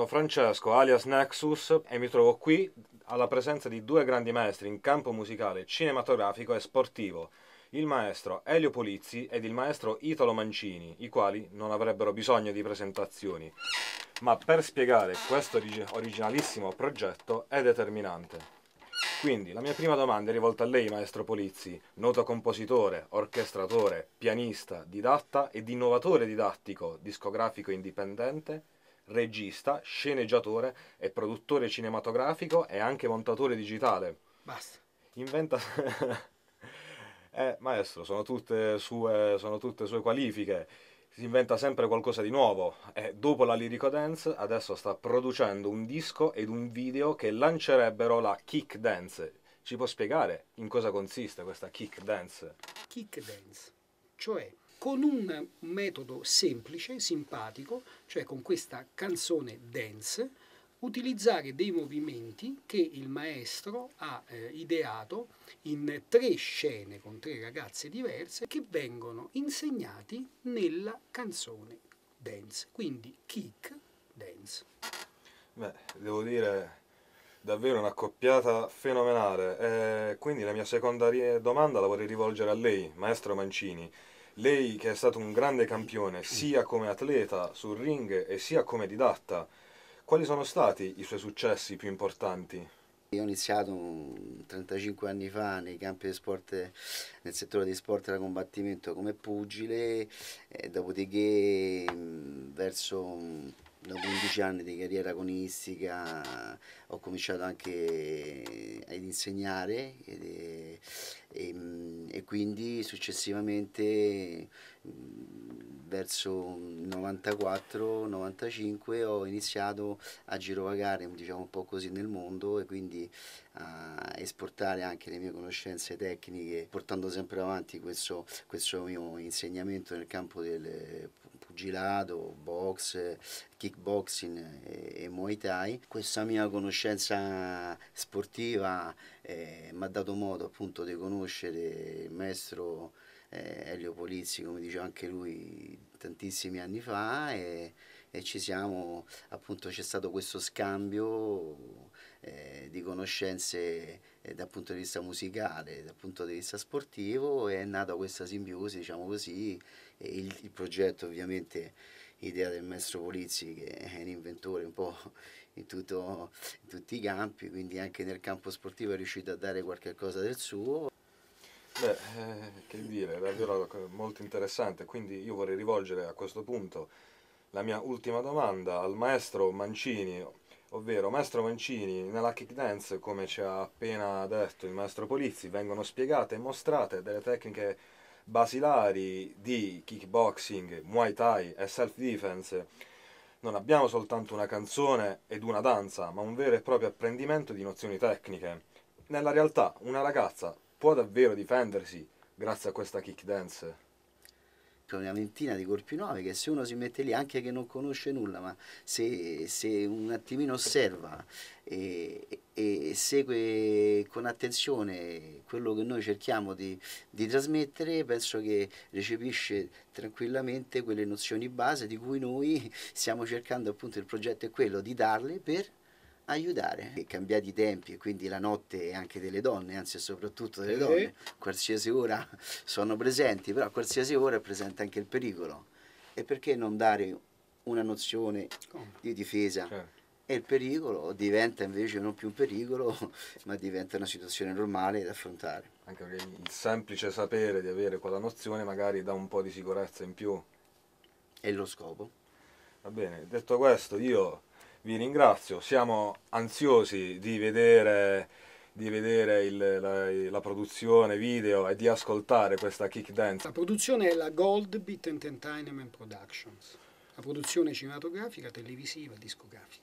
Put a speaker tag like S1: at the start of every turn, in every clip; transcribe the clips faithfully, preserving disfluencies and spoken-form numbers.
S1: sono Francesco alias Nexus e mi trovo qui alla presenza di due grandi maestri in campo musicale, cinematografico e sportivo, il maestro Elio Polizzi ed il maestro Italo Mancini, i quali non avrebbero bisogno di presentazioni, ma per spiegare questo origi- originalissimo progetto è determinante. Quindi la mia prima domanda è rivolta a lei, maestro Polizzi, noto compositore, orchestratore, pianista, didatta ed innovatore didattico, discografico indipendente, regista, sceneggiatore e produttore cinematografico e anche montatore digitale.
S2: Basta.
S1: Inventa... eh, maestro, sono tutte sue, sono tutte sue qualifiche. Si inventa sempre qualcosa di nuovo e dopo la Lyrico Dance adesso sta producendo un disco ed un video che lancerebbero la Kick Dance. Ci può spiegare in cosa consiste questa Kick Dance?
S2: Kick dance, cioè con un metodo semplice, simpatico, cioè con questa canzone dance, utilizzare dei movimenti che il maestro ha eh, ideato in tre scene con tre ragazze diverse che vengono insegnati nella canzone dance. Quindi kick dance.
S1: Beh, devo dire davvero un'accoppiata fenomenale. E quindi la mia seconda ri- domanda la vorrei rivolgere a lei, maestro Mancini. Lei che è stato un grande campione sia come atleta sul ring e sia come didatta, quali sono stati i suoi successi più importanti?
S3: Io ho iniziato mm, trentacinque anni fa nei campi di sport, nel settore di sport da combattimento come pugile, e dopodiché mm, verso mm, dopo undici anni di carriera agonistica ho cominciato anche ad insegnare ed- e, mm, e quindi successivamente mm, verso novantaquattro novantacinque ho iniziato a girovagare, diciamo un po' così nel mondo e quindi a esportare anche le mie conoscenze tecniche, portando sempre avanti questo, questo mio insegnamento nel campo del pugilato, box, kickboxing e, e Muay Thai. Questa mia conoscenza sportiva eh, mi ha dato modo appunto di conoscere il maestro eh, Elio Polizzi, come diceva anche lui tantissimi anni fa e, e ci siamo appunto c'è stato questo scambio eh, di conoscenze eh, dal punto di vista musicale, dal punto di vista sportivo e è nata questa simbiosi, diciamo così, e il, il progetto ovviamente idea del maestro Polizzi che è un inventore un po' in, tutto, in tutti i campi, quindi anche nel campo sportivo è riuscito a dare qualche cosa del suo.
S1: Beh, eh, che dire, è davvero molto interessante, quindi io vorrei rivolgere a questo punto la mia ultima domanda al maestro Mancini, ovvero maestro Mancini, nella kick dance, come ci ha appena detto il maestro Polizzi, vengono spiegate e mostrate delle tecniche basilari di kickboxing, Muay Thai e self-defense. Non abbiamo soltanto una canzone ed una danza, ma un vero e proprio apprendimento di nozioni tecniche. Nella realtà, una ragazza può davvero difendersi grazie a questa kick dance?
S3: Una ventina di corpi nuovi che se uno si mette lì anche che non conosce nulla ma se, se un attimino osserva e, e segue con attenzione quello che noi cerchiamo di, di trasmettere penso che recepisce tranquillamente quelle nozioni base di cui noi stiamo cercando, appunto il progetto è quello di darle per aiutare. E cambiati i tempi e quindi la notte è anche delle donne, anzi soprattutto delle
S2: Sì.
S3: donne, qualsiasi ora sono presenti, però a qualsiasi ora è presente anche il pericolo. E perché non dare una nozione
S2: Come?
S3: di difesa?
S1: Cioè,
S3: E il pericolo diventa invece non più un pericolo, ma diventa una situazione normale da affrontare.
S1: anche perché il semplice sapere di avere quella nozione magari dà un po' di sicurezza in più.
S3: È lo scopo.
S1: Va bene, detto questo, io vi ringrazio, siamo ansiosi di vedere, di vedere il- la, la produzione video e di ascoltare questa kick dance.
S2: La produzione è la Gold Beat Entertainment Productions, la produzione cinematografica, televisiva, discografica.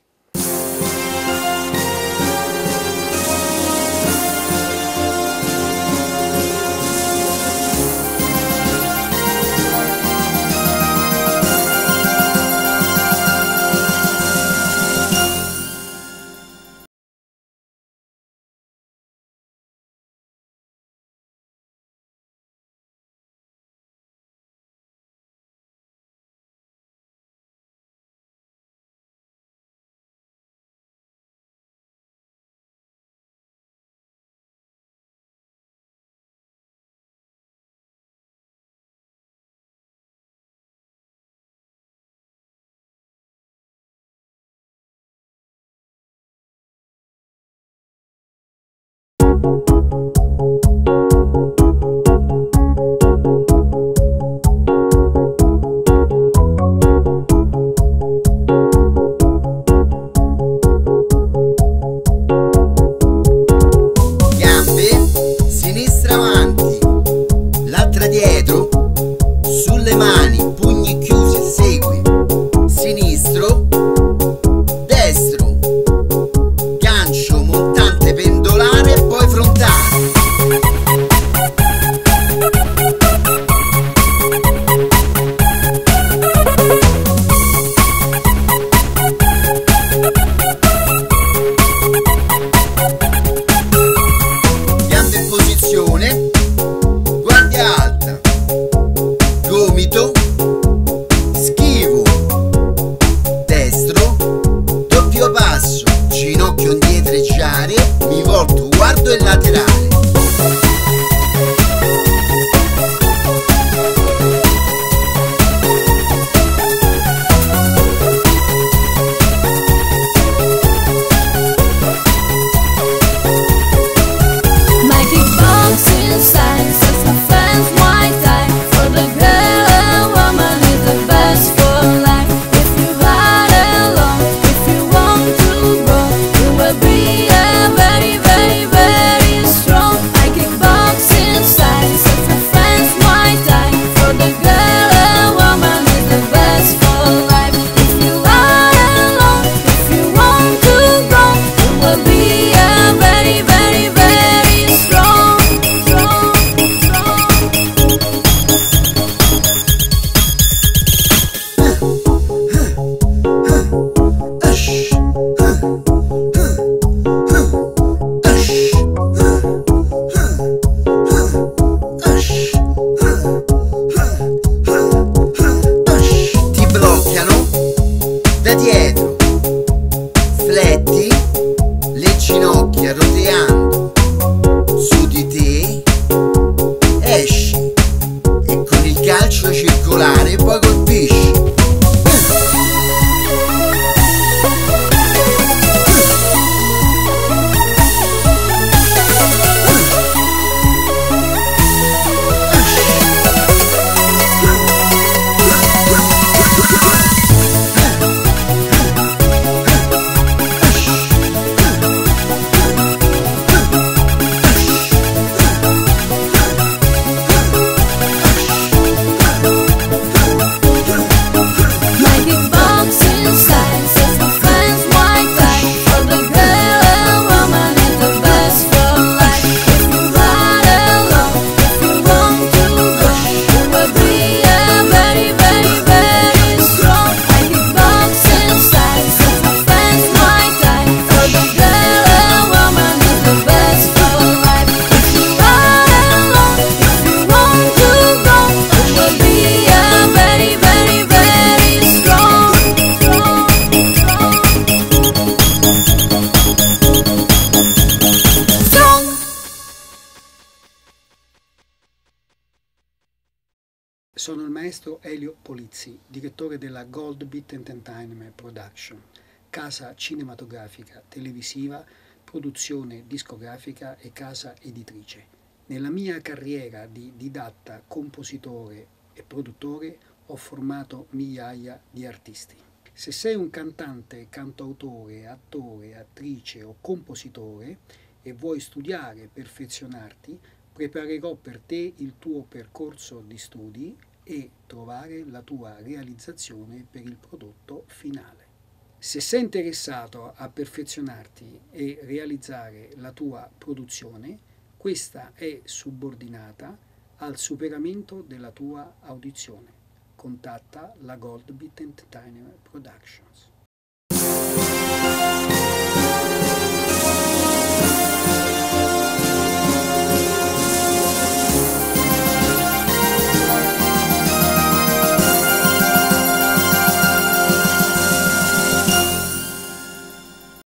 S2: Sono il maestro Elio Polizzi, direttore della Gold Beat Entertainment Production, casa cinematografica, televisiva, produzione discografica e casa editrice. Nella mia carriera di didatta, compositore e produttore ho formato migliaia di artisti. Se sei un cantante, cantautore, attore, attrice o compositore e vuoi studiare e perfezionarti, preparerò per te il tuo percorso di studi e trovare la tua realizzazione per il prodotto finale. Se sei interessato a perfezionarti e realizzare la tua produzione, questa è subordinata al superamento della tua audizione. Contatta la Gold Beat Entertainment Productions.